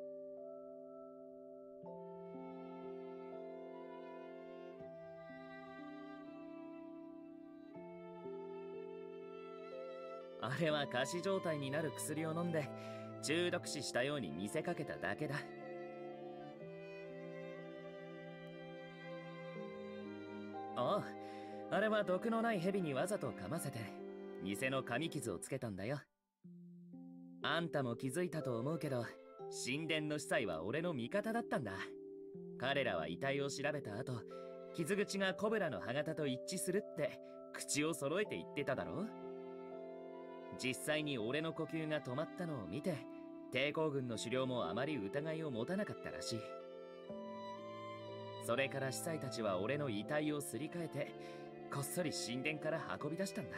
あれは仮死状態になる薬を飲んで中毒死したように見せかけただけだ。ああ、あれは毒のない蛇にわざと噛ませて偽の噛み傷をつけたんだよ。あんたも気づいたと思うけど、神殿の司祭は俺の味方だったんだ。彼らは遺体を調べた後、傷口がコブラの歯型と一致するって口を揃えて言ってただろ。実際に俺の呼吸が止まったのを見て抵抗軍の首領もあまり疑いを持たなかったらしい。それから司祭たちは俺の遺体をすり替えてこっそり神殿から運び出したんだ。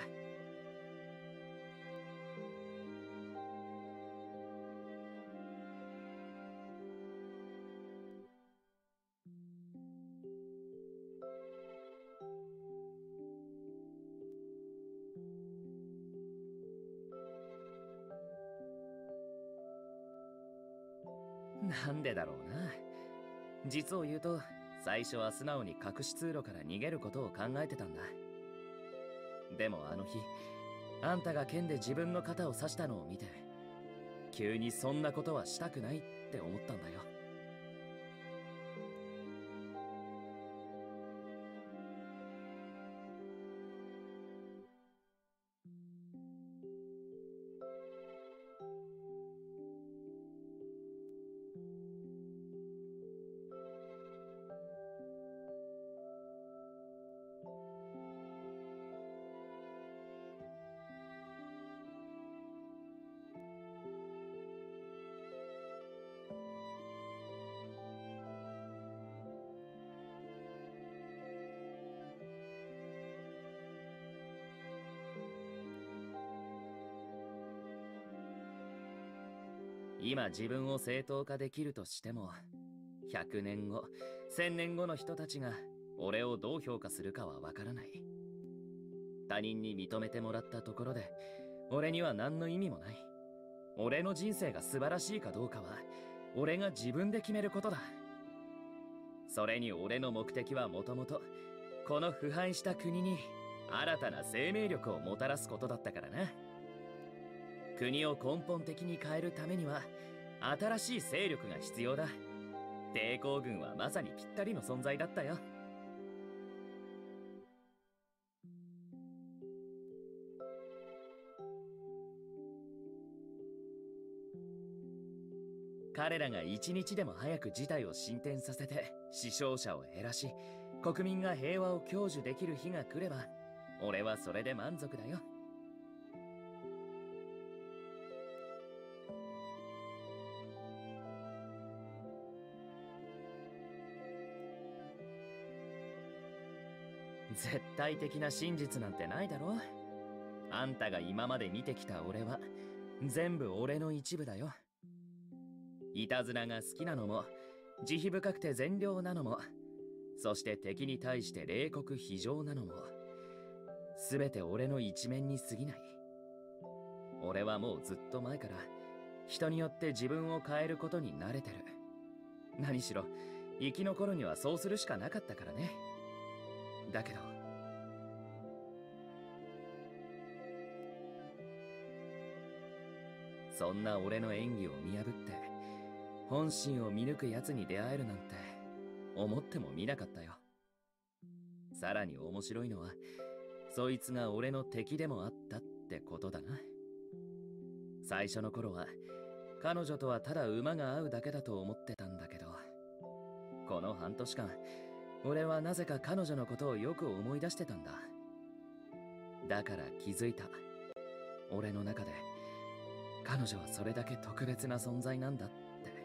なんでだろうな。実を言うと最初は素直に隠し通路から逃げることを考えてたんだ。でもあの日あんたが剣で自分の肩を刺したのを見て、急にそんなことはしたくないって思ったんだよ。今自分を正当化できるとしても、ひゃくねんご、せんねんごの人たちが俺をどう評価するかはわからない。他人に認めてもらったところで、俺には何の意味もない。俺の人生が素晴らしいかどうかは、俺が自分で決めることだ。それに俺の目的はもともと、この腐敗した国に新たな生命力をもたらすことだったからな。国を根本的に変えるためには新しい勢力が必要だ。抵抗軍はまさにぴったりの存在だったよ。彼らが一日でも早く事態を進展させて死傷者を減らし、国民が平和を享受できる日が来れば、俺はそれで満足だよ。絶対的な真実なんてないだろ。あんたが今まで見てきた俺は全部俺の一部だよ。いたずらが好きなのも、慈悲深くて善良なのも、そして敵に対して冷酷非情なのも、すべて俺の一面に過ぎない。俺はもうずっと前から人によって自分を変えることに慣れてる。何しろ生き残るにはそうするしかなかったからね。だけどそんな俺の演技を見破って本心を見抜く奴に出会えるなんて思ってもみなかったよ。さらに面白いのは、そいつが俺の敵でもあったってことだな。最初の頃は彼女とはただ馬が合うだけだと思ってたんだけど、この半年間俺はなぜか彼女のことをよく思い出してたんだ。だから気づいた。俺の中で彼女はそれだけ特別な存在なんだって。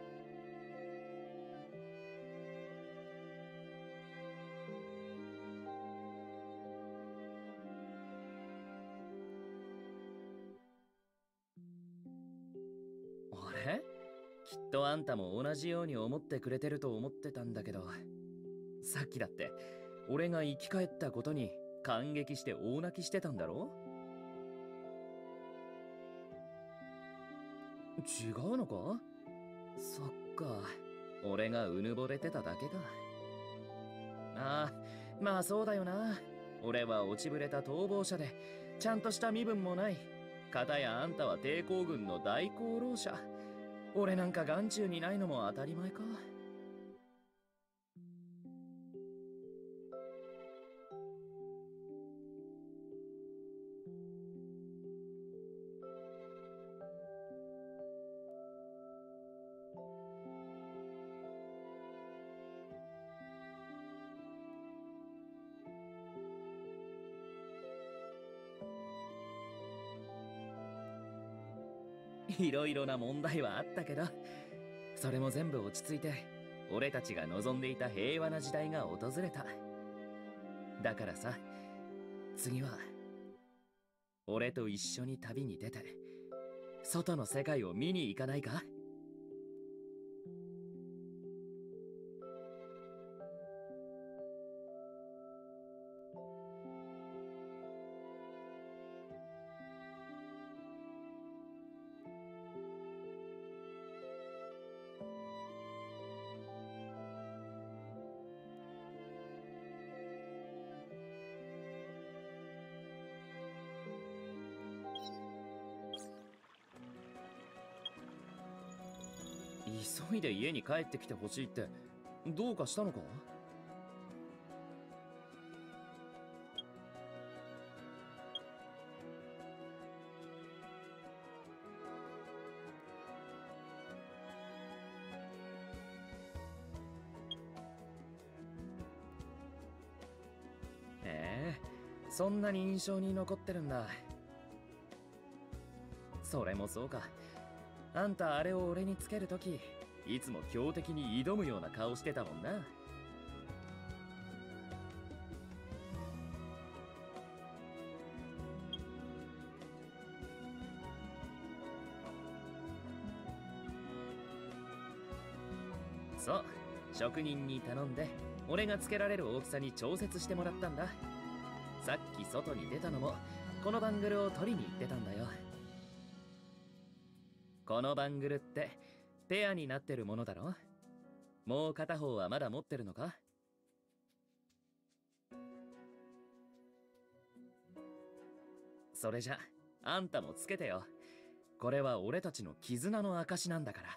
あれ？きっとあんたも同じように思ってくれてると思ってたんだけど、さっきだって俺が生き返ったことに感激して大泣きしてたんだろ？違うのか？そっか、俺がうぬぼれてただけか。ああ、まあそうだよな。俺は落ちぶれた逃亡者でちゃんとした身分もない。かたやあんたは抵抗軍の大功労者。俺なんか眼中にないのも当たり前か。いろいろな問題はあったけど、それも全部落ち着いて俺たちが望んでいた平和な時代が訪れた。だからさ、次は俺と一緒に旅に出て外の世界を見に行かないか？ 急いで家に帰ってきてほしいってどうかしたのか？へえ、そんなに印象に残ってるんだ。それもそうか。あんたあれを俺につけるとき、いつも強敵に挑むような顔してたもんな。そう、職人に頼んで俺がつけられる大きさに調節してもらったんだ。さっき外に出たのもこのバングルを取りに行ってたんだよ。このバングルってペアになってるものだろ？もう片方はまだ持ってるのか？それじゃあんたもつけてよ。これは俺たちの絆の証なんだから。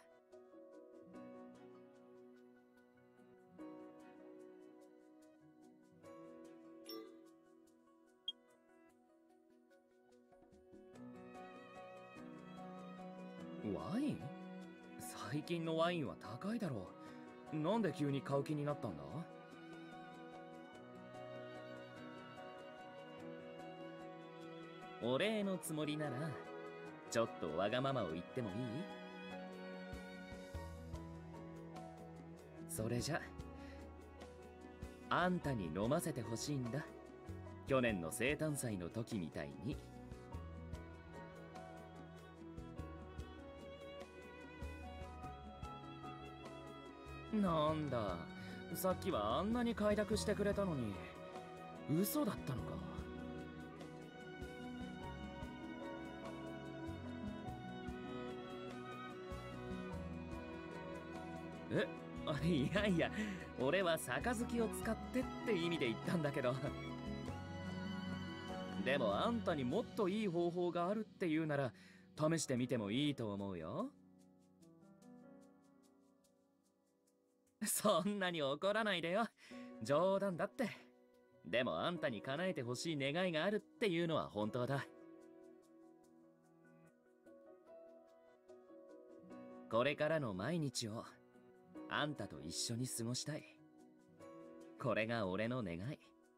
ワイン？最近のワインは高いだろう。なんで急に買う気になったんだ？お礼のつもりならちょっとわがままを言ってもいい？それじゃあんたに飲ませてほしいんだ。去年の生誕祭の時みたいに。なんだ、さっきはあんなに快諾してくれたのに嘘だったのか。え、あ、いやいや、俺は杯を使ってって意味で言ったんだけど。でもあんたにもっといい方法があるって言うなら試してみてもいいと思うよ。そんなに怒らないでよ。冗談だって。でもあんたに叶えてほしい願いがあるっていうのは本当だ。これからの毎日をあんたと一緒に過ごしたい。これが俺の願い。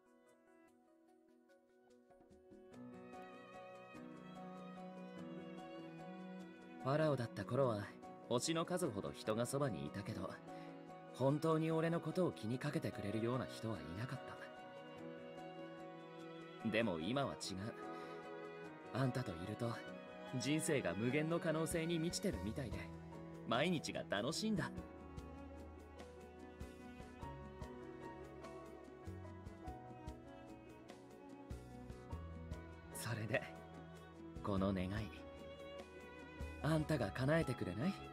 ファラオだった頃は星の数ほど人がそばにいたけど、本当に俺のことを気にかけてくれるような人はいなかった。でも今は違う。あんたといると人生が無限の可能性に満ちてるみたいで毎日が楽しいんだ。それでこの願いあんたが叶えてくれない？